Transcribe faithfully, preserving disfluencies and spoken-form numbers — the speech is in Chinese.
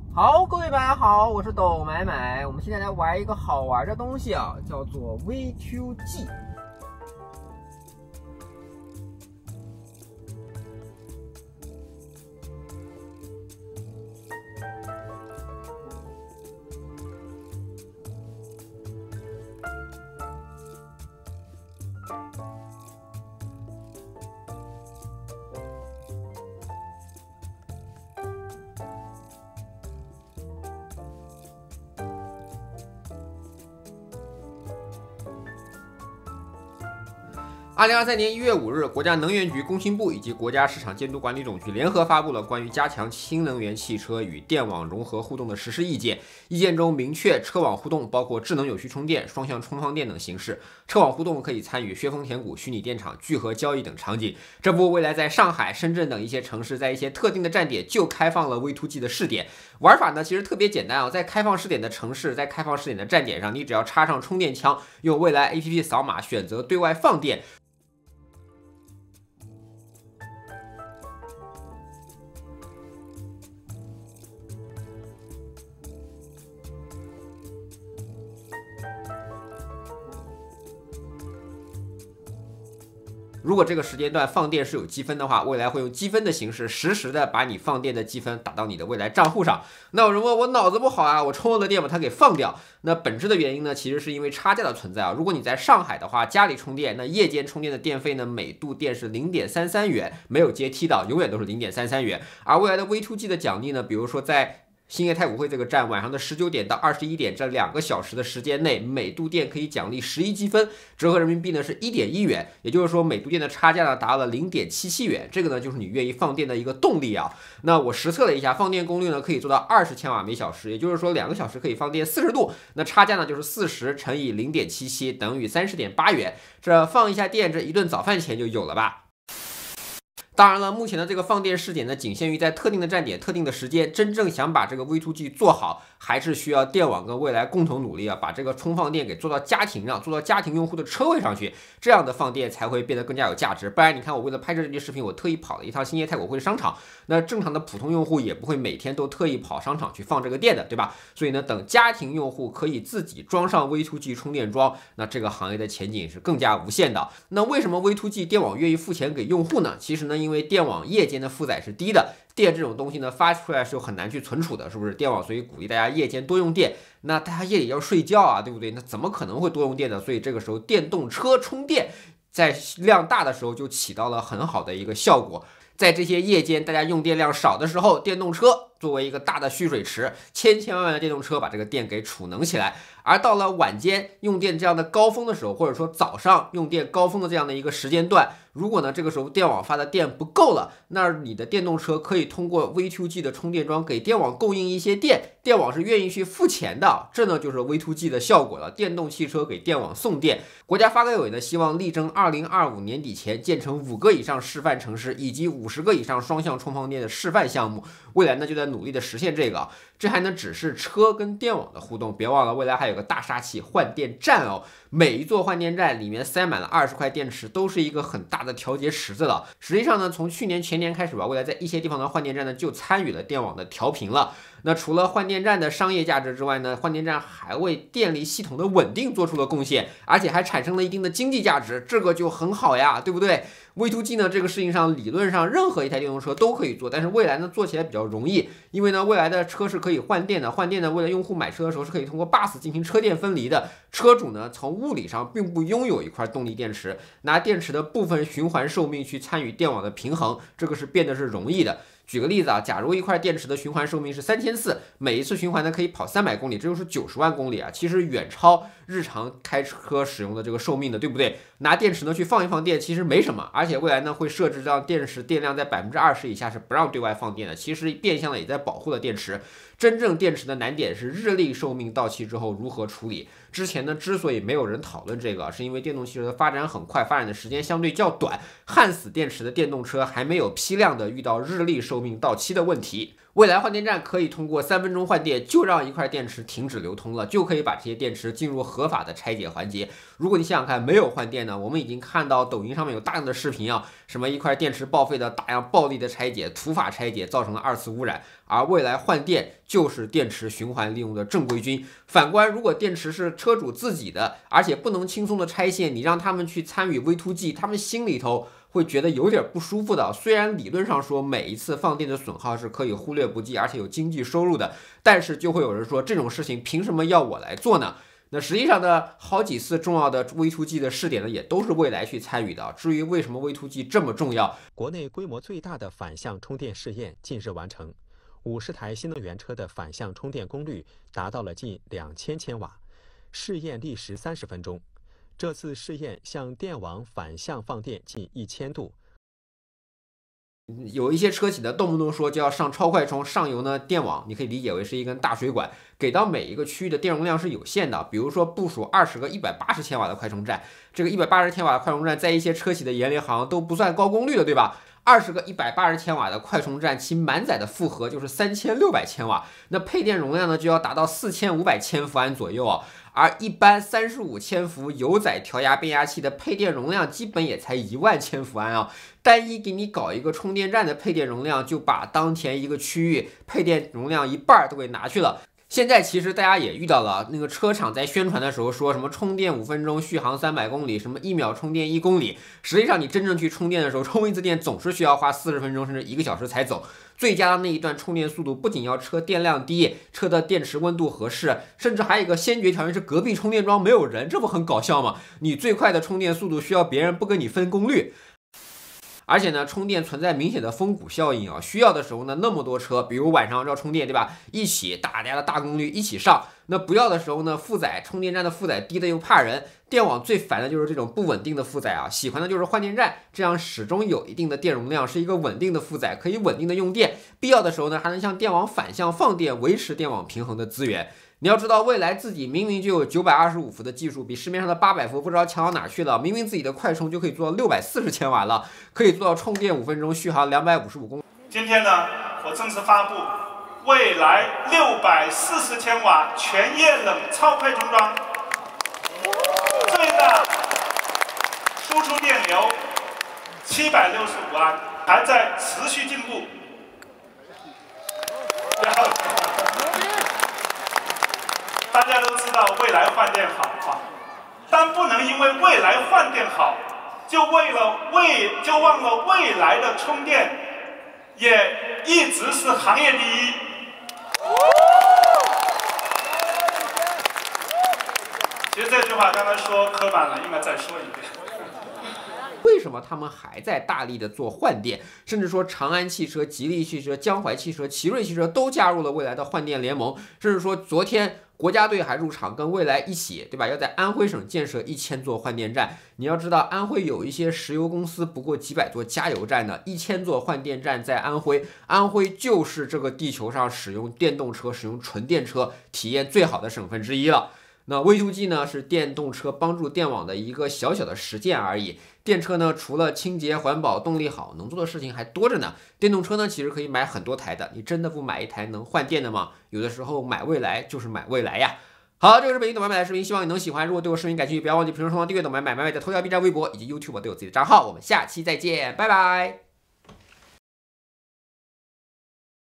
好，各位大家好，我是抖买买。我们现在来玩一个好玩的东西啊，叫做 V 二 G。二零二三年一月五日，国家能源局、工信部以及国家市场监督管理总局联合发布了关于加强新能源汽车与电网融合互动的实施意见。意见中明确，车网互动包括智能有序充电、双向充放电等形式。车网互动可以参与削峰填谷、虚拟电厂、聚合交易等场景。这不，未来在上海、深圳等一些城市，在一些特定的站点就开放了 V 二 G 的试点。玩法呢，其实特别简单啊，在开放试点的城市，在开放试点的站点上，你只要插上充电枪，用未来 A P P 扫码，选择对外放电。如果这个时间段放电是有积分的话，未来会用积分的形式实时的把你放电的积分打到你的未来账户上。那有人问我脑子不好啊，我充了的电把它给放掉。那本质的原因呢，其实是因为差价的存在啊。如果你在上海的话，家里充电，那夜间充电的电费呢，每度电是 零点三三元，没有阶梯的，永远都是 零点三三元。而未来的 V 二 G 的奖励呢，比如说在兴业太古汇这个站晚上的十九点到二十一点这两个小时的时间内，每度电可以奖励十一积分，折合人民币呢是 一点一元，也就是说每度电的差价呢达到了 零点七七元，这个呢就是你愿意放电的一个动力啊。那我实测了一下，放电功率呢可以做到二十千瓦每小时，也就是说两个小时可以放电四十度，那差价呢就是四十乘以 零点七七等于 三十点八元，这放一下电，这一顿早饭钱就有了吧。当然了，目前的这个放电试点呢，仅限于在特定的站点、特定的时间。真正想把这个 V 二 G 做好，还是需要电网跟未来共同努力啊，把这个充放电给做到家庭上，做到家庭用户的车位上去，这样的放电才会变得更加有价值。不然，你看我为了拍摄这期视频，我特意跑了一趟兴业太古汇的商场。那正常的普通用户也不会每天都特意跑商场去放这个电的，对吧？所以呢，等家庭用户可以自己装上 V 二 G 充电桩，那这个行业的前景是更加无限的。那为什么 V 二 G 电网愿意付钱给用户呢？其实呢，因为因为电网夜间的负载是低的，电这种东西呢发出来是很难去存储的，是不是？电网所以鼓励大家夜间多用电，那大家夜里要睡觉啊，对不对？那怎么可能会多用电呢？所以这个时候电动车充电在量大的时候就起到了很好的一个效果。在这些夜间大家用电量少的时候，电动车作为一个大的蓄水池，千千万万的电动车把这个电给储能起来。而到了晚间用电这样的高峰的时候，或者说早上用电高峰的这样的一个时间段，如果呢这个时候电网发的电不够了，那你的电动车可以通过 V 二 G 的充电桩给电网供应一些电，电网是愿意去付钱的，这呢就是 V 二 G 的效果了。电动汽车给电网送电，国家发改委呢希望力争二零二五年底前建成五个以上示范城市以及五十个以上双向充放电的示范项目，未来呢就在努力的实现这个。这还能只是车跟电网的互动，别忘了未来还有个大杀器换电站哦。每一座换电站里面塞满了二十块电池，都是一个很大的调节池子了。实际上呢，从去年前年开始吧，未来在一些地方的换电站呢就参与了电网的调频了。那除了换电站的商业价值之外呢，换电站还为电力系统的稳定做出了贡献，而且还产生了一定的经济价值，这个就很好呀，对不对？V 二 G 呢，这个事情上理论上任何一台电动车都可以做，但是未来呢做起来比较容易，因为呢未来的车是可以换电的，换电呢为了用户买车的时候是可以通过 bus 进行车电分离的，车主呢从物理上并不拥有一块动力电池，拿电池的部分循环寿命去参与电网的平衡，这个是变得是容易的。举个例子啊，假如一块电池的循环寿命是三千四百，每一次循环呢可以跑三百公里，这就是九十万公里啊，其实远超日常开车使用的这个寿命的，对不对？拿电池呢去放一放电，其实没什么，而且未来呢会设置让电池电量在百分之二十以下是不让对外放电的，其实变相的也在保护了电池。真正电池的难点是日历寿命到期之后如何处理。之前呢，之所以没有人讨论这个，是因为电动汽车的发展很快，发展的时间相对较短，焊死电池的电动车还没有批量的遇到日历寿命到期的问题。 未来换电站可以通过三分钟换电就让一块电池停止流通了，就可以把这些电池进入合法的拆解环节。如果你想想看，没有换电呢，我们已经看到抖音上面有大量的视频啊，什么一块电池报废的大量暴力的拆解、土法拆解，造成了二次污染。而未来换电就是电池循环利用的正规军。反观，如果电池是车主自己的，而且不能轻松的拆卸，你让他们去参与 V to G， 他们心里头会觉得有点不舒服的。虽然理论上说每一次放电的损耗是可以忽略不计，而且有经济收入的，但是就会有人说这种事情凭什么要我来做呢？那实际上呢，好几次重要的 V to G 的试点呢，也都是未来去参与的。至于为什么 V to G 这么重要， 国内规模最大的反向充电试验近日完成，五十台新能源车的反向充电功率达到了近两千千瓦，试验历时三十分钟。这次试验向电网反向放电近一千度。 有一些车企呢，动不动说就要上超快充，上游呢电网，你可以理解为是一根大水管，给到每一个区域的电容量是有限的。比如说部署二十个一百八十千瓦的快充站，这个一百八十千瓦的快充站，在一些车企的眼里好像都不算高功率的，对吧？二十个一百八十千瓦的快充站，其满载的负荷就是三千六百千瓦，那配电容量呢就要达到四千五百千伏安左右啊。而一般三十五千伏油载调压变压器的配电容量基本也才一万千伏安啊，单一给你搞一个充电站的配电容量，就把当前一个区域配电容量一半都给拿去了。现在其实大家也遇到了，那个车厂在宣传的时候说什么充电五分钟续航三百公里，什么一秒充电一公里，实际上你真正去充电的时候，充一次电总是需要花四十分钟甚至一个小时才走。最佳的那一段充电速度不仅要车电量低，车的电池温度合适，甚至还有一个先决条件是隔壁充电桩没有人，这不很搞笑吗？你最快的充电速度需要别人不跟你分功率。而且呢，充电存在明显的峰谷效应啊，需要的时候呢，那么多车，比如晚上要充电，对吧？一起大家的大功率一起上，那不要的时候呢，负载充电站的负载低的又怕人，电网最烦的就是这种不稳定的负载啊，喜欢的就是换电站，这样始终有一定的电容量，是一个稳定的负载，可以稳定的用电，必要的时候呢，还能向电网反向放电，维持电网平衡的资源。你要知道，蔚来自己明明就有九百二十五伏的技术，比市面上的八百伏不知道强到哪去了。明明自己的快充就可以做到六百四十千瓦了，可以做到充电五分钟续航两百五十五公里。 今天呢，我正式发布蔚来六百四十千瓦全液冷超快充桩，最大输出电流七百六十五安，还在持续进步。大家都知道蔚来换电好啊，但不能因为蔚来换电好，就为了未就忘了蔚来的充电也一直是行业第一。其实这句话刚才说磕板了，应该再说一遍。 为什么他们还在大力的做换电？甚至说长安汽车、吉利汽车、江淮汽车、奇瑞汽车都加入了蔚来的换电联盟。甚至说昨天国家队还入场跟蔚来一起，对吧？要在安徽省建设一千座换电站。你要知道，安徽有一些石油公司不过几百座加油站呢，一千座换电站在安徽，安徽就是这个地球上使用电动车、使用纯电车体验最好的省份之一了。那 V to G 呢是电动车帮助电网的一个小小的实践而已。电车呢除了清洁环保、动力好，能做的事情还多着呢。电动车呢其实可以买很多台的，你真的不买一台能换电的吗？有的时候买蔚来就是买蔚来呀。好，这个是本期懂买买的视频，希望你能喜欢。如果对我视频感兴趣，不要忘记评论、收藏、订阅懂买买买买的头条、B 站、微博以及 YouTube 都有自己的账号。我们下期再见，拜拜。